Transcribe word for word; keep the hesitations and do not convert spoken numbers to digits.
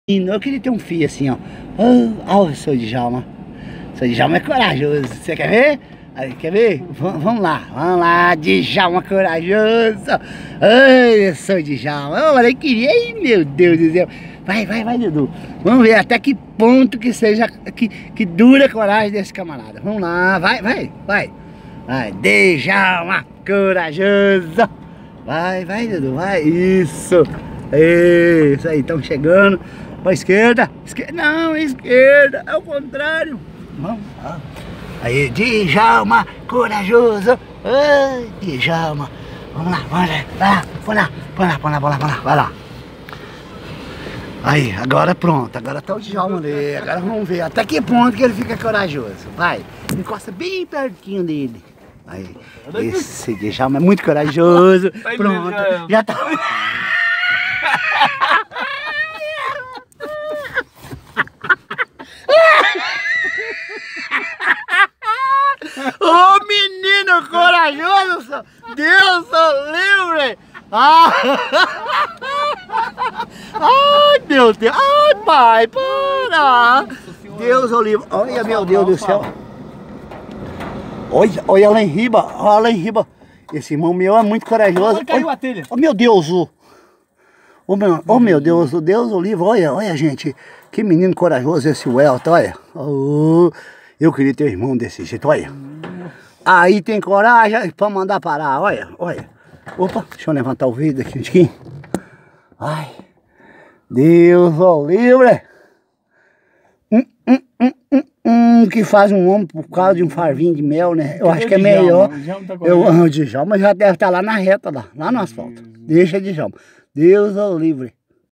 Eu queria ter um filho assim, ó. Oh, oh, seu Djalma. Seu Djalma é corajoso. Você quer ver? Aí, quer ver? V vamos lá, vamos lá, Djalma corajoso. Ai, seu Djalma. Oh, olha, eu queria, ai, meu Deus do céu. Vai, vai, vai, Dudu. Vamos ver até que ponto que seja, que, que dura a coragem desse camarada. Vamos lá, vai, vai, vai. Vai, Djalma corajoso. Vai, vai, Dudu, vai. Isso. Isso aí, estão chegando. Pra esquerda, esquerda, não, esquerda, é o contrário. Vamos lá. Aí, Djalma, corajoso. Ai, Djalma. Vamos lá, vamos lá, vai lá, põe lá, põe lá, põe lá, põe lá, põe lá, vai lá. Aí, agora pronto, agora tá o Djalma ali. Agora vamos ver até que ponto que ele fica corajoso. Vai, encosta bem pertinho dele. Aí, esse Djalma é muito corajoso. Pronto, já tá. Ô oh, menino corajoso, Deus o livre! Ah. Ai meu Deus, ai pai, para! Deus o livre, olha meu Deus do céu! Olha, olha lá em riba, olha lá em riba. Esse irmão meu é muito corajoso. Olha, oh meu Deus, o oh, meu, oh meu Deus, o Deus o livre, olha, olha gente, que menino corajoso esse Welton, olha. Oh, eu queria ter um irmão desse jeito, olha. Aí tem coragem pra mandar parar, olha, olha. Opa, deixa eu levantar o vídeo aqui um tiquinho. Ai, Deus o livre. Hum, hum, hum, hum, hum, que faz um homem por causa de um farvinho de mel, né? Eu acho que é melhor. Eu, o Djalma já deve estar lá na reta, lá, lá no asfalto. Deixa Djalma. Deus o livre.